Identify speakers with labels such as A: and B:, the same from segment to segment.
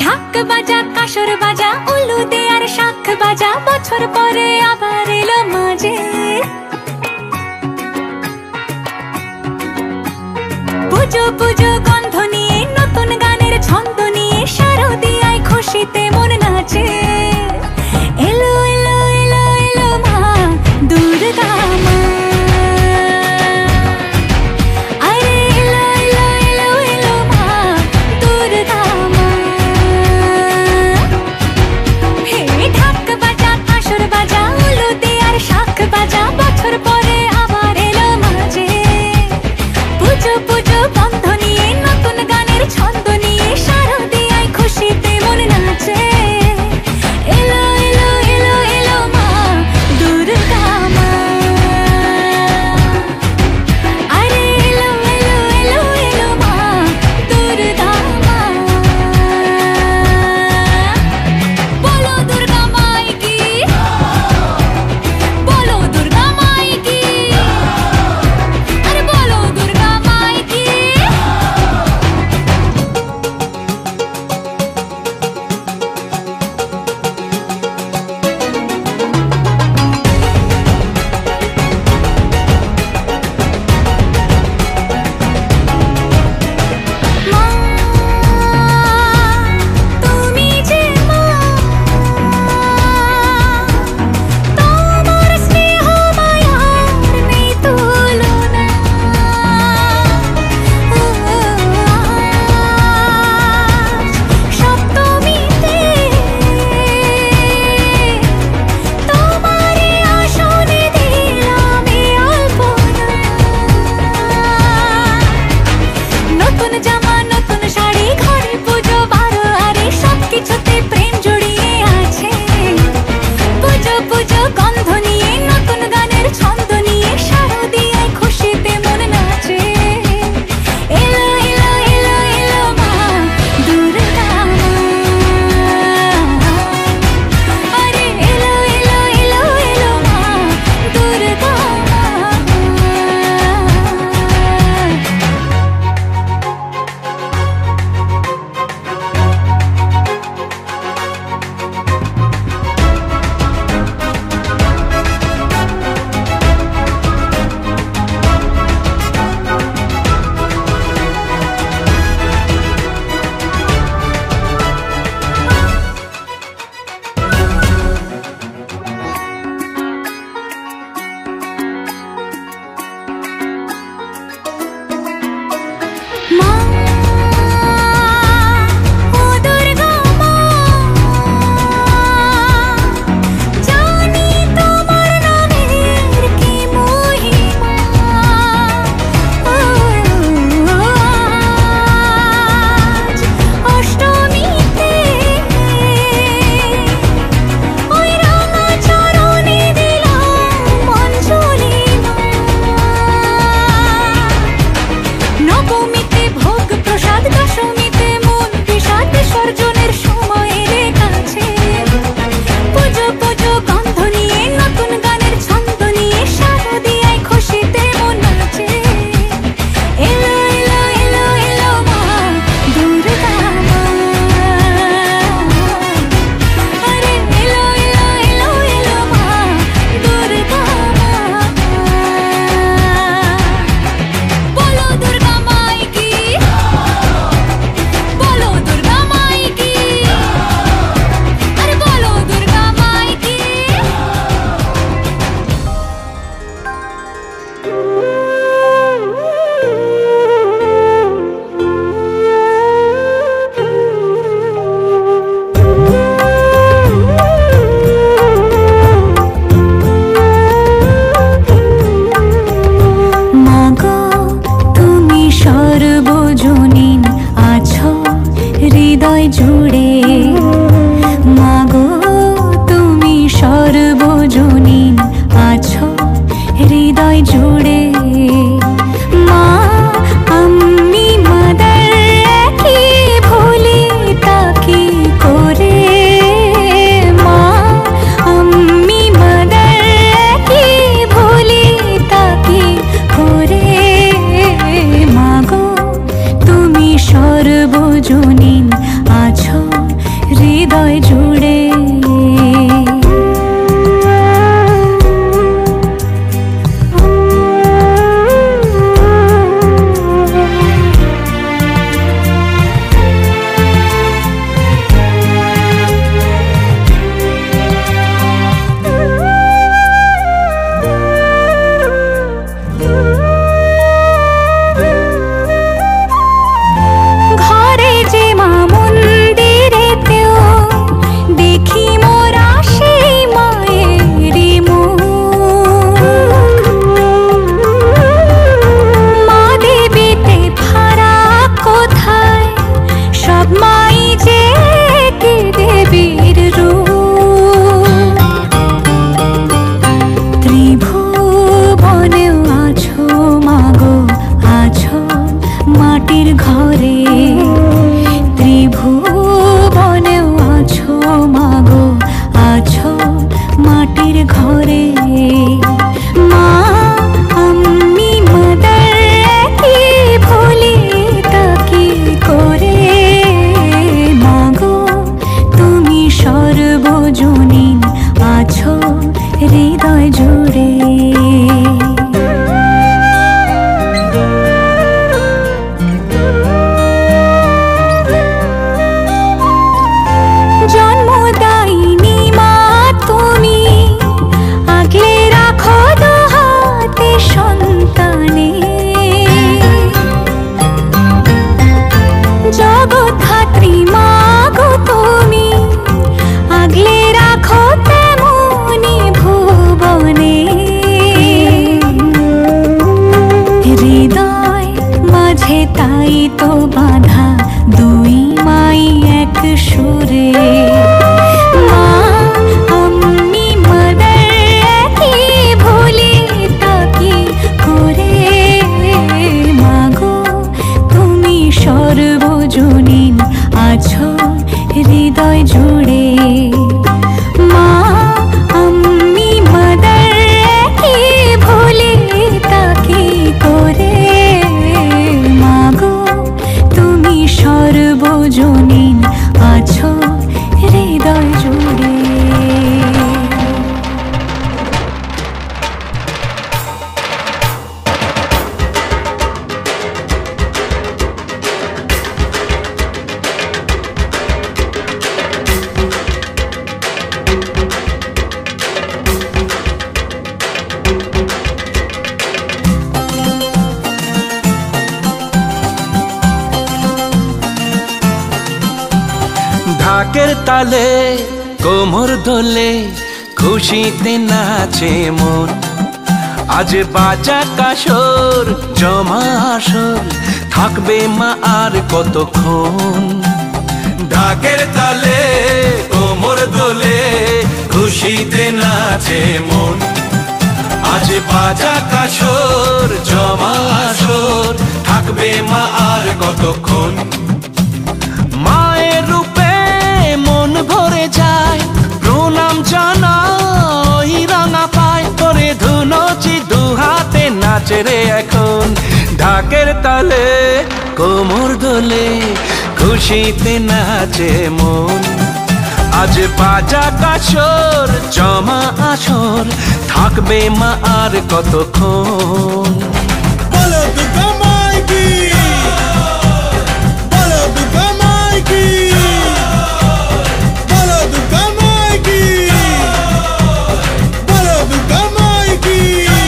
A: ঢাক বাজা কাসর বাজা উলু দে আর শাখ বাজা, বছর পরে আবার এলো মাঝে। পুজো পুজো গন্ধ নিয়ে নতুন গানের ছন্দ নিয়ে শারদিয়ায় খুশিতে মন নাচে। এলো এলো এলো এলো মা দুর্গা মা, আরে এলো এলো এলো এলো মা দুর্গা মা। হে ঢাক বাজা কাসর বাজা উলু দে আর শাখ বাজা,
B: ঢাকের তালে কোমর দোলে খুশিতে নাচে মন আজ বাজা কাসর জমা আসর থাকবে মা আর কতক্ষণ ঢাকের তালে কোমর দোলে খুশিতে নাচে মন আজ বাজা কাসর জমা আসর থাকবে মা আর কতক্ষণ মায়ের রূপে মন ভরে যায় প্রণাম জানাই রাঙা পায় করে ধুনচি দুহাতে নাচে রে এখন ঢাকের তালে কোমর দোলে খুশিতে নাচে মন আজ বাজা কাসর জমা আসর থাকবে মা আর কতক্ষণ
C: বলো দুর্গা মাইকি বলো দুর্গা মাইকি বলো দুর্গা মাইকি বলো দুর্গা মাইকি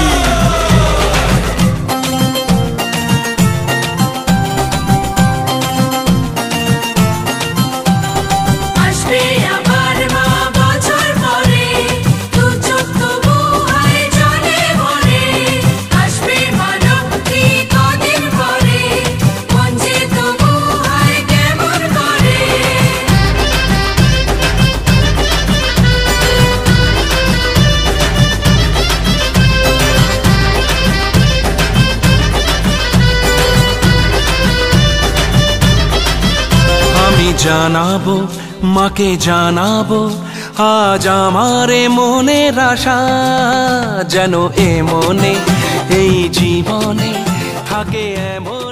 A: আসবে আবার মা বছর পরে দু চোখ তবু হয় জলে ভরে আসবে মা লক্ষ্মী কদিন পরে মন যে তবু হয় কেমন করে
B: আমি জানাবো মাকে জানাবো আজ আমারে মনের আশা যেন এ মনে এই জীবনে থাকে এমন